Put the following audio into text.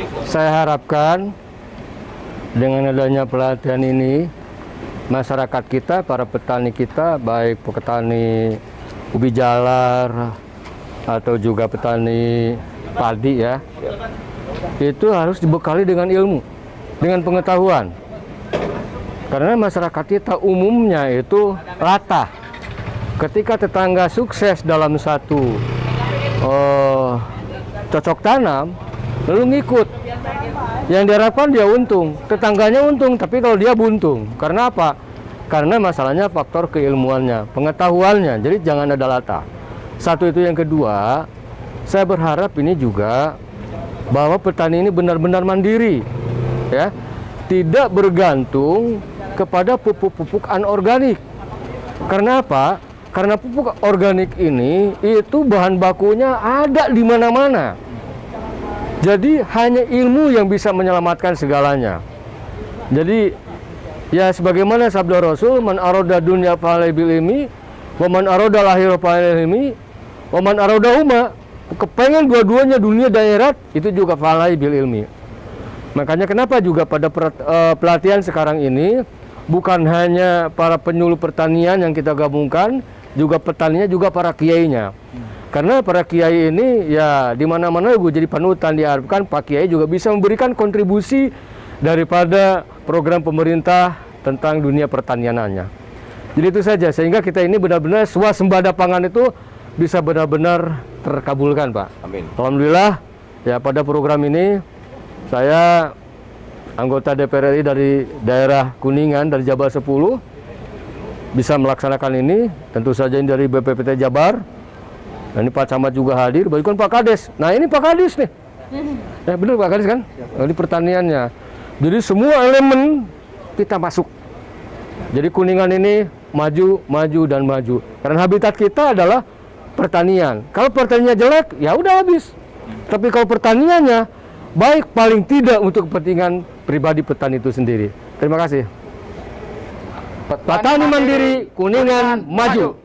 Saya harapkan dengan adanya pelatihan ini, masyarakat kita, para petani kita, baik petani ubi jalar atau juga petani padi ya, itu harus dibekali dengan ilmu, dengan pengetahuan. Karena masyarakat kita umumnya itu latah. Ketika tetangga sukses dalam satu cocok tanam, lalu ngikut. Yang diharapkan dia untung, tetangganya untung, tapi kalau dia buntung. Karena apa? Karena masalahnya faktor keilmuannya, pengetahuannya. Jadi jangan ada latah. Satu itu. Yang kedua, saya berharap ini juga bahwa petani ini benar-benar mandiri, ya, tidak bergantung kepada pupuk-pupuk anorganik. Karena apa? Karena pupuk organik ini itu bahan bakunya ada di mana-mana. Jadi hanya ilmu yang bisa menyelamatkan segalanya. Jadi ya sebagaimana sabda Rasul, man aroda dunya fa'alai bil ilmi, wa man aroda lahir fa'alai ilmi, wa man aroda huma, kepengen dua-duanya dunia dan akhirat, itu juga fa'alai bil ilmi. Makanya kenapa juga pada pelatihan sekarang ini bukan hanya para penyuluh pertanian yang kita gabungkan, juga petaninya, juga para kiainya. Karena para kiai ini ya di mana-mana jadi panutan, diharapkan Pak Kiai juga bisa memberikan kontribusi daripada program pemerintah tentang dunia pertaniannya. Jadi itu saja, sehingga kita ini benar-benar swasembada pangan itu bisa benar-benar terkabulkan, Pak. Amin. Alhamdulillah ya, pada program ini saya anggota DPR RI dari daerah Kuningan, dari Jabar 10, bisa melaksanakan ini. Tentu saja ini dari BPPT Jabar. Nah, ini Pak Camat juga hadir, bahkan Pak Kades. Nah ini Pak Kades nih. Ya benar Pak Kades kan? Ini pertaniannya. Jadi semua elemen kita masuk. Jadi Kuningan ini maju, maju, dan maju. Karena habitat kita adalah pertanian. Kalau pertaniannya jelek, ya udah habis. Tapi kalau pertaniannya baik, paling tidak untuk kepentingan pribadi petani itu sendiri. Terima kasih. Petani mandiri, Kuningan maju.